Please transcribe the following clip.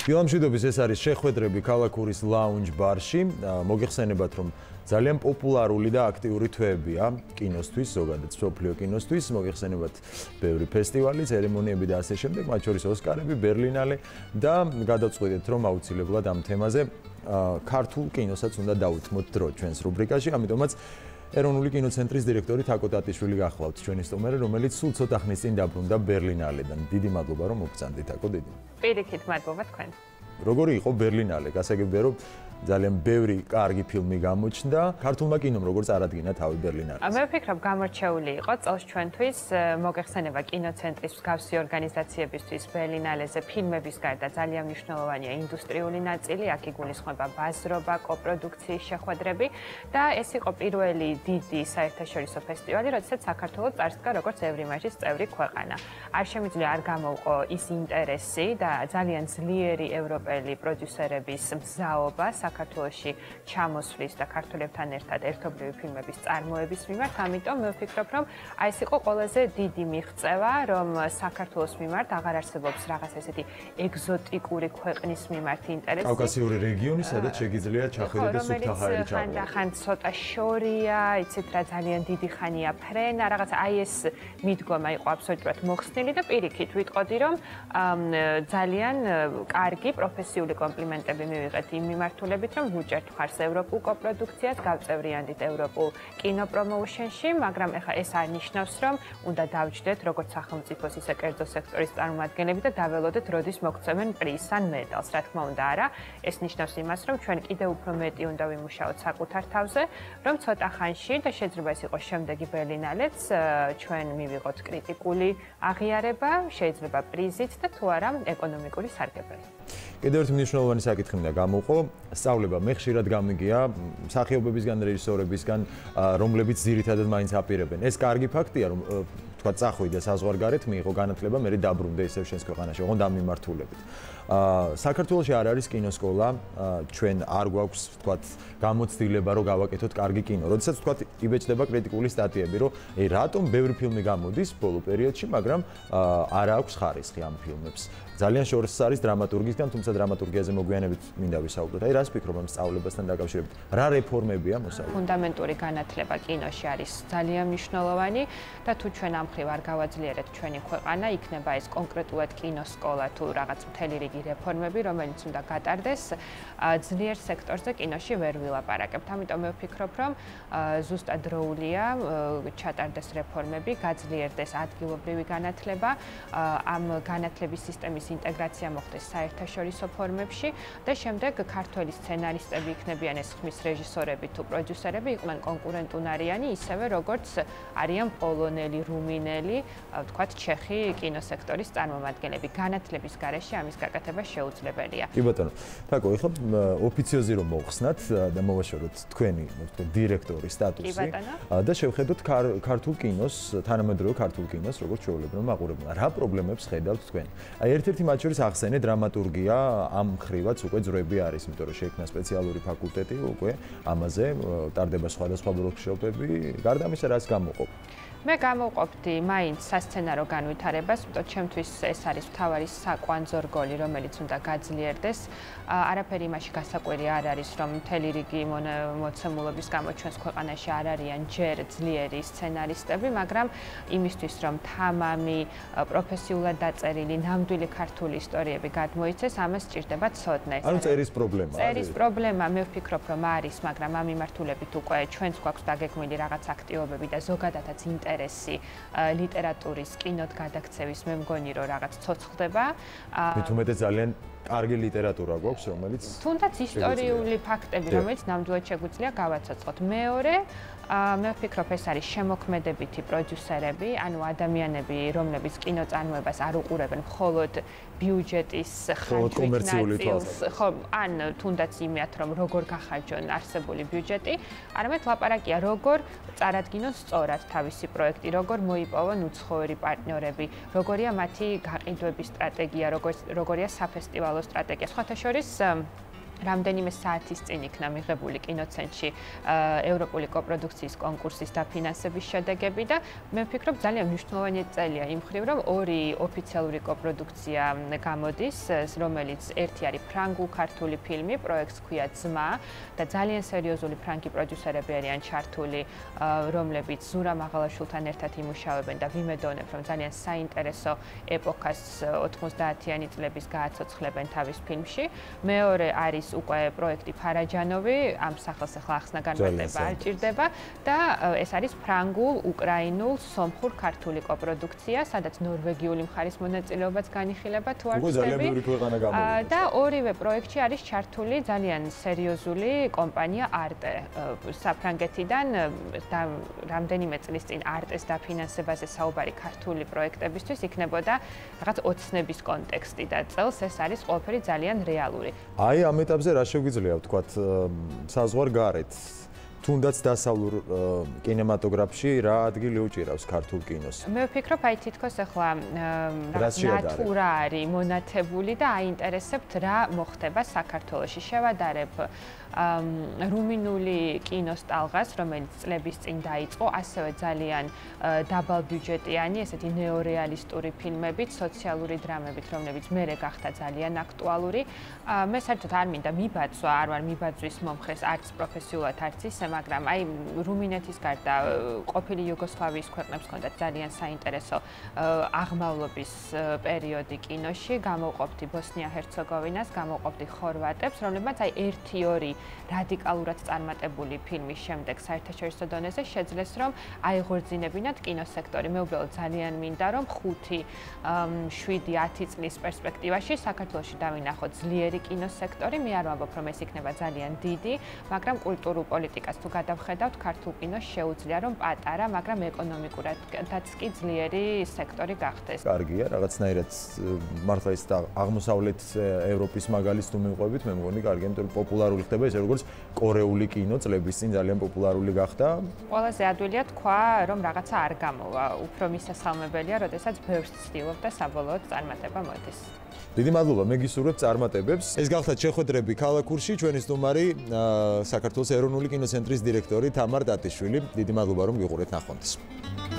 გილამშვიდობის ეს არის შეხვედრები ქალაქურის ლაუნჯ ბარში. მოგეხსენებათ, რომ ძალიან პოპულარული და აქტიური თვეებია კინოსთვის, ზოგადად მსოფლიო კინოსთვის. მოგეხსენებათ ბევრი ფესტივალი, ცერემონიები და ასე შემდეგ, მათ შორის ოსკარები, ბერლინალე და გადავწყვიტეთ, რომ აუცილებლად ამ თემაზე ქართულ კინოსაც უნდა დავუთმოთ დრო ჩვენს რუბრიკაში, ამიტომაც ეროვნული კინოცენტრის დირექტორი თაკო ტატიშვილი გახლავთ ჩვენი სტუმარი, რომელიც სულ ცოტა ხნის წინ დაბრუნდა ბერლინალედან. დიდი მადლობა, რომ მოგწანდით, თაკო, დიდი. პირიქით მადლობა თქვენ. როგორი იყო ბერლინალე? გასაგებია, რომ ძალიან ბევრი კარგი ფილმი გამოჩნდა. ქართულმა კინომ როგორ წარადგინა თავი ბერლინალეს? მე ვფიქრობ, გამორჩეული იყო წელს ჩვენთვის მოგეხსენება კინოცენტრის მსგავსი ორგანიზაციებისთვის ბერლინალეზე ფილმების გარდა ძალიან მნიშვნელოვანია ინდუსტრიული ნაწილი, აქ იგულისხმება ბაზრობა, კოპროდუქციის შეხვედრები და ეს იყო პირველი დიდი საერთაშორისო ფესტივალი, როდესაც საქართველოს წარსდგა როგორც ევრიმაჟის წევრი ქვეყანა. არ შემიძლია არ გამოვყო ის ინტერესი და ძალიან ძლიერი ევროპელი პროდიუსერების მზაობა საქართველოში ჩამოსვლის და ქართველებთან ერთად ერთობლივი ფილმების წარმოების მიმართ, ამიტომ მე ვფიქრობ, რომ ეს იყო ყველაზე დიდი მიღწევა, რომ საქართველოს მიმართ აღარ არსებობს რაღაც ესეთი ეგზოტიკური ქვეყნის მიმართ ინტერესი. კავკასიური რეგიონი, სადაც შეგიძლია ჩახვიდე სუფთა ჰაერი ჩაყოლო. ხან ცოტა შორია, იცით რა ძალიან დიდი ხანია ფრენა, რაღაც აი ეს მიდგომა იყო აბსოლუტურად მოხსნილი და პირიქით ვიტყოდი, რომ ძალიან კარგი პროფესიული კომპლიმენტები მივიღეთ იმ მიმართულებით, რომ ვუჭერთ მხარს ევროპულ კოპროდუქციას, გავწევრიანდით ევროპულ კინოპრომოუშენში, მაგრამ ეხლა ეს არ ნიშნავს, რომ უნდა დავჯდეთ როგორც სახელმწიფოს, ისე კერძო სექტორის წარმომადგენლები და დაველოდეთ, როდის მოგცემენ პრიზს ან მედალს. რა თქმა უნდა, არა, ეს ნიშნავს იმას, რომ ჩვენ კიდევ უფრო მეტი უნდა ვიმუშაოთ საკუთარ თავზე, რომ ცოტა ხანში და შეიძლება ეს იყოს შემდეგი ბერლინალეც, ჩვენ მივიღოთ კრიტიკული აღიარება, შეიძლება პრიზით და თუ არა ეკონომიკური სარგებელი. კიდევ ერთი მნიშვნელოვანი საკითხი მინდა გამოვყო. სწავლება მე ხშირად გამიგია მსახიობებისგან, რეჟისორებისგან, რომლებიც ძირითადად მაინც აპირებენ. ეს კარგი ფაქტია, რომ თქვა წახვიდე საზღვარგარეთ, მიიღო განათლება, მე დაბრუნდე ისევ შენს ქვეყანაში, ოღონდ ამ მიმართულებით. საქართველოში არ არის კინოსკოლა, ჩვენ არ გვაქვს, თქვა, გამოცდილება, რომ გავაკეთოთ კარგი კინო. როდესაც თქვა იბეჭდება კრიტიკული სტატიები, რომ რატომ ბევრი ფილმი გამოდის ბოლო პერიოდში, მაგრამ არ აქვს ხარისხი ამ ფილმებს. ძალიან შორს არის დრამატურგისგან, თუმცა დრამატურგიაზე მოგვიანებით მინდა ვისაუბროთ. აი რას ფიქრობ ამ სწავლებასთან დაკავშირებით? რა რეფორმებია მოსავალ? ფუნდამენტური განათლება კინოში არის ძალიან მნიშვნელოვანი და თუ ჩვენ ამ მხრივ არ გავაძლიერებთ ჩვენი ქვეყანა, იქნება ეს კონკრეტულად კინოსკოლა თუ რაღაც მთელი რიგი რეფორმები, რომელიც უნდა გატარდეს, ძლიერ სექტორზე კინოში ვერ ვილაპარაკებთ. ამიტომ მე ვფიქრობ, რომ ზუსტად დროულია ჩატარდეს რეფორმები, გაძლიერდეს ადგილობრივი განათლება, ამ განათლების სისტემის ინტეგრაცია მოხდეს საერთაშორისო ფორმებში და შემდეგ ქართველი სცენარისტები იქნებიან ეს ხმის რეჟისორები თუ პროდიუსერები, იყვნენ კონკურენტუნარიანი, ისევე როგორც არიან პოლონელი, რუმინელი, ვთქვათ, ჩეხი კინოსექტორის წარმომადგენლები. განათლების გარეშე ამის გაკეთება შეუძლებელია. კი ბატონო. თაკო, ეხლა ოფიციოზი რომ მოვხსნათ და მოვაშოროთ თქვენი, ვთქვათ, დირექტორის სტატუსი და შევხედოთ ქართულ კინოს, თანამედროვე ქართულ კინოს, როგორც ჩვეულებრივ მაყურებელს. რა პრობლემებს ხედავთ თქვენ? აი ერთ-ერთი მათ შორის ახსენე დრამატურგია, ამ ხრივაც უკვე ძროები არის, იმიტომ რომ შეიქმნა სპეციალური ფაკულტეტი უკვე ამაზე, ტარდება სხვადასხვა ვორქშოპები. გარდა ამისა, რას გამოყოფ? მე გამოვყოფდი მაინც სასცენარო განვითარებას, იმიტომ ჩემთვის ეს არის მთავარი საკვანძო რგოლი, რომელიც უნდა გაძლიერდეს. არაფერი იმაში გასაკვირი არ არის, რომ მთელი რიგი მოცემულობის გამო ჩვენს ქვეყანაში არ არიან ჯერ ძლიერი სცენარისტები, მაგრამ იმისთვის, რომ თამამი, პროფესიულად დაწერილი, ნამდვილი ქართული ისტორიები გადმოიცეს, ამას სჭირდება ცოდნა. ანუ წერის პრობლემა არის. წერის პრობლემა მე ვფიქრობ, რომ არის, მაგრამ ამ მიმართულებით უკვე ჩვენს გვაქვს დაგეგმილი რაღაც აქტივობები და ზოგადადაც ინტერესი ლიტერატურის, კინოთ გადაქცევის, მე მგონი, რომ რაღაც ცოცხლდება. მით უმეტეს ძალიან კარგი ლიტერატურა გვაქვს, რომელიც თუნდაც ისტორიული ფაქტები, რომელიც ნამდვილად შეგვიძლია გავაცოცხლოთ. მეორე, მე ვფიქრობ, ეს არის შემოქმედებითი პროდიუსერები, ანუ ადამიანები, რომლებიც კინოწარმოებას არ უყურებენ მხოლოდ ბიუჯეტის ხარჯვის, ხო, ან თუნდაც იმით, რომ როგორ გახარჯონ არსებული ბიუჯეტი, არამედ ლაპარაკია, როგორ წარადგინონ სწორად თავისი პროექტი, როგორ მოიპოვონ უცხოური პარტნიორები, როგორია მათი გაყიდვების სტრატეგია, როგორია საფესტივალო სტრატეგია. სხვათა შორის რამდენიმე საათის წინ იქნა მიღებული კინოცენტრში ევროპული კოპროდუქციის კონკურსის დაფინანსების შედეგები და მე ვფიქრობ ძალიან მნიშვნელოვანი წელია იმ მხრივ, რომ ორი ოფიციალური კოპროდუქცია გამოდის, რომელიც ერთი არის ფრანგულ-ქართული ფილმი, პროექტს ჰქვია ძმა და ძალიან სერიოზული ფრანგი პროდიუსერები არიან ჩართული, რომლებიც ზურა მაღალაშვილთან ერთად იმუშავებენ და ვიმედოვნებ, რომ ძალიან საინტერესო ეპოქას 90-იანი წლების გააცოცხლებენ თავის ფილმში. მეორე არის უკვე პროექტი ფარაჯანოვი, ამ სახელს ახლა ახსნა განმარტება არ ჭირდება და ეს არის ფრანგულ, უკრაინულ, სომხურ-ქართული კოპროდუქცია, სადაც ნორვეგიული მხარის მონაწილეობაც განიხილება თუ არ ვცდები. და ორივე პროექტში არის ჩართული ძალიან სერიოზული კომპანია არტე საფრანგეთიდან და რამდენიმე წლის წინ არტეს დაფინანსებაზე საუბარი ქართული პროექტებისთვის იქნებოდა რაღაც ოცნების კონტექსტი და წელს ეს არის ყველაფერი ძალიან რეალური. აი ამ ეტაპზე რა შეგვიძლია ვთქვათ საზღვარგარეთ თუნდაც დასავლურ კინემატოგრაფში რა ადგილი უჭირავს ქართულ კინოს? მე ვფიქრობ, აი თითქოს ახლა ნატურა არის მონათებული და აინტერესებთ რა მოხდება საქართველოში. შევადარებ რუმინული კინოს ტალღას, რომელიც წლების წინ დაიწყო, ასევე ძალიან დაბალბიუჯეტიანი, ესეთი ნეორეალისტური ფილმებით, სოციალური დრამებით, რომლებიც მერე გახდა ძალიან აქტუალური. მე საერთოდ არ მინდა მიბაძვა, არ ვარ მიბაძვის მომხრეს არც პროფესიულად, არც ისე, მაგრამ აი რუმინეთის გარდა ყოფილი იუგოსლავიის ქვეყნებს ჰქონდათ ძალიან საინტერესო აღმავლობის პერიოდი კინოში, გამოვყოფდი ბოსნია-ჰერცეგოვინას, გამოვყოფდი ხორვატებს, რომლებმაც აი 1-2 რადიკალურად წარმატებული ფილმის შემდეგ საერთაშორისო დონეზე შეძლეს რომ აიღორძინებინათ კინოსექტორი. მე უბრალოდ ძალიან მინდა რომ 5-7-10 წლის პერსპექტივაში საქართველოში დავინახოთ ძლიერი კინოსექტორი. მე არ ვამბობ რომ ეს იქნება ძალიან დიდი, მაგრამ კულტურულ პოლიტიკას თუ გადავხედავთ, ქართულ კინოს შეუძლია რომ პატარა, მაგრამ ეკონომიკურადაც კი ძლიერი სექტორი გახდეს. კარგია, რაღაცნაირად მართლა ის აღმოსავლეთ ევროპის მაგალითს თუ მივყვებით, მე მგონი კარგია, იმიტომ რომ პოპულარული ხდება ეს როგორც კორეული კინო წლების წინ ძალიან პოპულარული გახდა. ყველაზე ადვილია თქვა, რომ რაღაცა არ გამოვა, უფრო მისასალმებელია, როდესაც ბევრს ცდილობ და საბოლოოდ წარმატება მოდის. დიდი მადლობა, მე გისურვებ წარმატებებს. ეს გახლდათ შეხვედრები ქალაქურში, ჩვენი სტუმარი საქართველოს ეროვნული კინოცენტრის დირექტორი თამარ ტატიშვილი. დიდი მადლობა რომ გიყურეთ ნახვამდის.